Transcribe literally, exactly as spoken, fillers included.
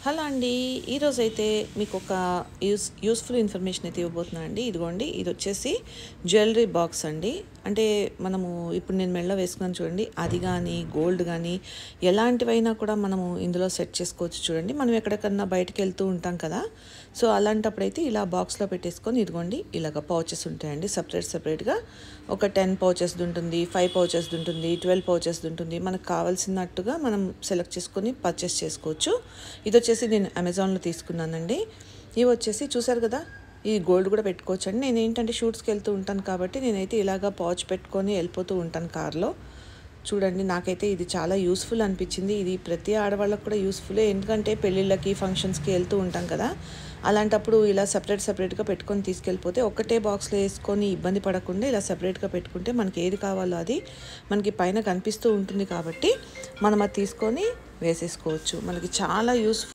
Hello అండి. ఈరోజైతే మీకు ఒక యూస్ యూస్ఫుల్ ఇన్ఫర్మేషన్ అయితే ఇవ్వబోతున్నాను అండి. ఇదిగోండి, ఇది వచ్చేసి జ్యువెలరీ బాక్స్ అండి. అంటే మనము ఇప్పుడు నేను మెడలో వేసుకున్నాను చూడండి, అది కానీ గోల్డ్ కానీ ఎలాంటివైనా కూడా మనము ఇందులో సెట్ చేసుకోవచ్చు. చూడండి, మనం ఎక్కడికన్నా బయటకు వెళ్తూ ఉంటాం కదా, సో అలాంటప్పుడైతే ఇలా బాక్స్లో పెట్టేసుకొని ఇదిగోండి ఇలాగ పౌచెస్ ఉంటాయండి. సపరేట్ సపరేట్గా ఒక టెన్ పౌచెస్ది ఉంటుంది, ఫైవ్ పౌచెస్ది ఉంటుంది, ట్వెల్వ్ పౌచెస్ది ఉంటుంది. మనకు కావాల్సినట్టుగా మనం సెలెక్ట్ చేసుకొని పర్చేస్ చేసుకోవచ్చు. ఇది వచ్చేసి నేను అమెజాన్లో తీసుకున్నానండి. ఇవి వచ్చేసి చూసారు కదా, ఈ గోల్డ్ కూడా పెట్టుకోవచ్చు అండి. నేను ఏంటంటే షూట్స్కి వెళ్తూ ఉంటాను కాబట్టి నేనైతే ఇలాగా పౌచ్ పెట్టుకొని వెళ్ళిపోతూ ఉంటాను కార్లో. చూడండి, నాకైతే ఇది చాలా యూస్ఫుల్ అనిపించింది. ఇది ప్రతి ఆడవాళ్ళకు కూడా యూస్ఫుల్లే, ఎందుకంటే పెళ్ళిళ్ళకి ఫంక్షన్స్కి వెళ్తూ ఉంటాం కదా, అలాంటప్పుడు ఇలా సపరేట్ సపరేట్గా పెట్టుకొని తీసుకెళ్ళిపోతే ఒక్కటే బాక్స్లో వేసుకొని ఇబ్బంది పడకుండా ఇలా సపరేట్గా పెట్టుకుంటే మనకి ఏది కావాలో అది మనకి పైన కనిపిస్తూ ఉంటుంది కాబట్టి మనం అది తీసుకొని వేసేసుకోవచ్చు. మనకి చాలా యూస్ఫుల్.